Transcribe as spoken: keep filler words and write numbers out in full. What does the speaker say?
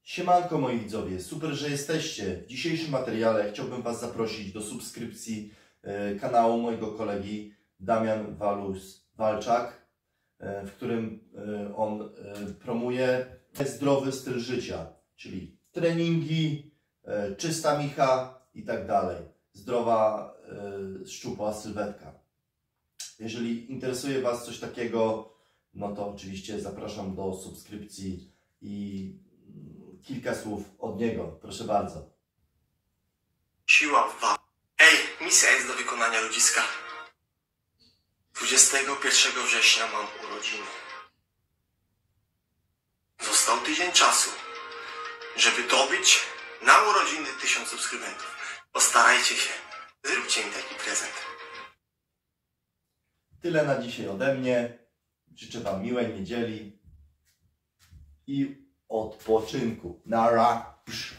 Siemanko moi widzowie, super, że jesteście. W dzisiejszym materiale chciałbym Was zaprosić do subskrypcji e, kanału mojego kolegi Damian Walus-Walczak, e, w którym e, on e, promuje zdrowy styl życia, czyli treningi, e, czysta micha i tak dalej. Zdrowa, e, szczupła sylwetka. Jeżeli interesuje Was coś takiego, no to oczywiście zapraszam do subskrypcji i kilka słów od niego. Proszę bardzo. Siła w wa... Ej, misja jest do wykonania, ludziska. dwudziestego pierwszego września mam urodziny. Został tydzień czasu, żeby dobyć na urodziny tysiąc subskrybentów. Postarajcie się. Zróbcie mi taki prezent. Tyle na dzisiaj ode mnie. Życzę Wam miłej niedzieli i odpoczynku. Nara.